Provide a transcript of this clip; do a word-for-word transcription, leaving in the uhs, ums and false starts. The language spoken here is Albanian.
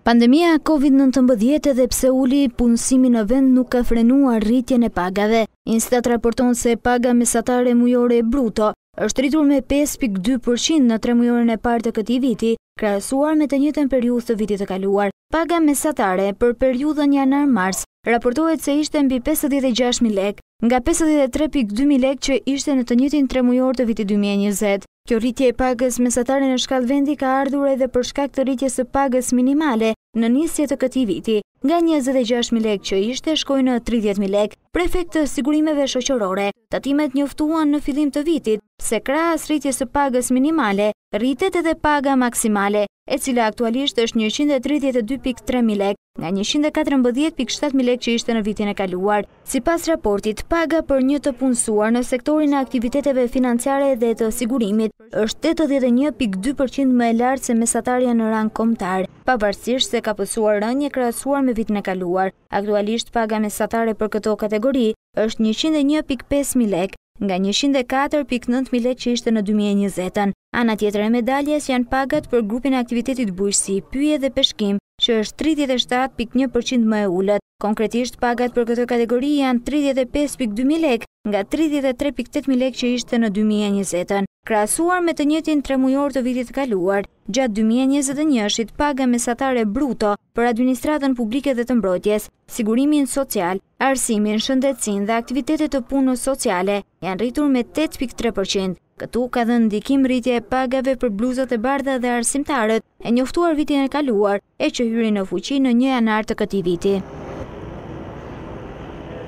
Pandemia Covid nëntëmbëdhjetë edhe pse uli punësimi në vend nuk ka frenuar rritjen e pagave. INSTAT raporton se paga mesatare mujore bruto është rritur me pesë pikë dy përqind në tremujorin e parë të këtij viti, krahasuar me të njëjtën periudhë të vitit të kaluar. Paga mesatare për periudhën janar-mars raportohet se ishte mbi pesëdhjetë e gjashtë mijë lekë, nga pesëdhjetë e tre pikë dy mijë lekë që ishte në të njëjtin tremujor të vitit dy mijë e njëzet. Kjo rritje e pagës mesatare në shkallë vendi ka ardhur edhe për shkak të rritjes së pagës minimale në nisje të këtij viti, nga njëzet e gjashtë mijë lekë që ishte shkoi në tridhjetë mijë lekë. Prefekt të sigurimeve shoqërore, tatimet njoftuan në fillim të vitit se krahas rritjes së pagës minimale, rritet edhe paga maksimale, e cila aktualisht është njëqind e tridhjetë e dy pikë tre mijë lekë, nga njëqind e katërmbëdhjetë pikë shtatë mijë lekë që ishte në vitin e kaluar. Sipas raportit, paga për një të punësuar në sektorin e aktiviteteve financiare dhe të sigurimit është tetëdhjetë e një pikë dy përqind më e lartë se mesatarja në rang kombëtar, pavarësisht se ka pësuar rënje krahasuar me vitin e kaluar. Aktualisht paga mesatare për këto kategori është njëqind e një pikë pesë mijë lekë, nga njëqind e katër pikë nëntë mijë lekë që ishte në dy mijë e njëzet. Ana tjetër e medaljes janë pagat për grupin e aktivitetit bujqësi, pyje dhe peshkim, që është tridhjetë e shtatë pikë një përqind më e ulët. Konkretisht, pagat për këtë kategori janë tridhjetë e pesë pikë dy mijë lekë, nga tridhjetë e tre pikë tetë mijë lekë që ishte në dy mijë e njëzet. Krahasuar me të njëjtin tremujor të vitit të kaluar, gjatë dy mijë e njëzet e një-shit paga mesatare bruto për administratën publike dhe të mbrojtjes, sigurimin social, arsimin, shëndetësinë dhe aktivitetet të punës sociale janë rritur me tetë pikë tre përqind. Këtu ka dhënë ndikim rritja e pagave për bluzat e bardha dhe arsimtarët, e njoftuar vitin e kaluar, e që hyri në fuqi në një janar të këtij viti.